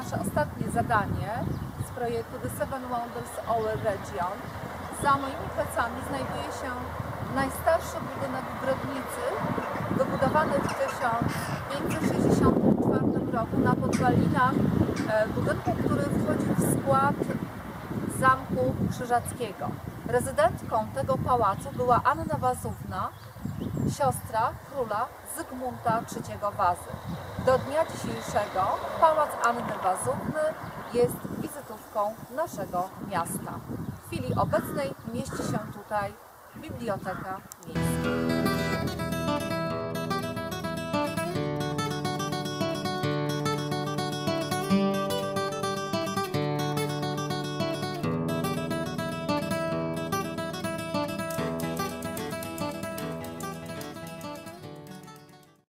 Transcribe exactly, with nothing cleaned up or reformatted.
nasze ostatnie zadanie z projektu The Seven Wonders Our Region. Za moimi plecami znajduje się najstarszy budynek w Brodnicy, wybudowany w tysiąc pięćset sześćdziesiątym czwartym roku na podwalinach budynku, który wchodzi w skład Zamku Krzyżackiego. Rezydentką tego pałacu była Anna Wazówna, siostra króla Zygmunta trzeciego Wazy. Do dnia dzisiejszego pałac Anny Wazówny jest wizytówką naszego miasta. W chwili obecnej mieści się tutaj biblioteka miejska.